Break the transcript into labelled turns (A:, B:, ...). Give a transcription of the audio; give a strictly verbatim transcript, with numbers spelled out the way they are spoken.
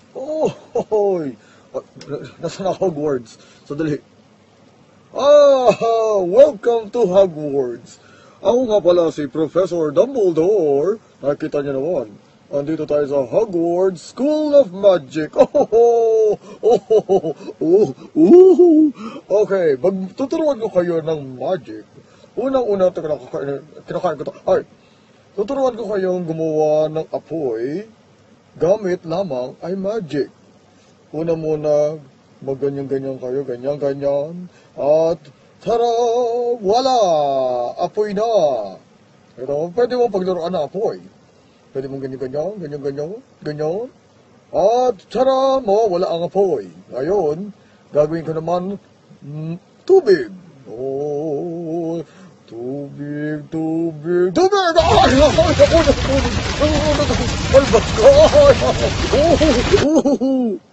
A: Oh, hoy! Ah, Nasaan ako, Hogwarts? Sandali. Ah, welcome to Hogwarts. Ako nga pala si Professor Dumbledore. Nakita niyo naman. Andito tayo sa Hogwarts School of Magic. Oh, oh, oh, oh, oh, oh. Okay, magtuturuan ko kayo ng magic. Unang-una, ito kinakain, kinakain ko ito. Ay, tuturuan ko kayong gumawa ng apoy gamit lamang ay magic. Una muna, magganyan-ganyan kayo, ganyan-ganyan. At, tara, wala! Apoy na! Ito, pwede mo paglaruan na apoy. Pwede mong ganyan-ganyan, ganyan-ganyan, ganyan. At, tara mo, wala ang apoy. Ngayon, gagawin ko naman, mm, tubig. Oh, tubig, tubig, tubig! Ay, ay, ako na, tubig! Ay, ba't ka? Oh, oh, oh.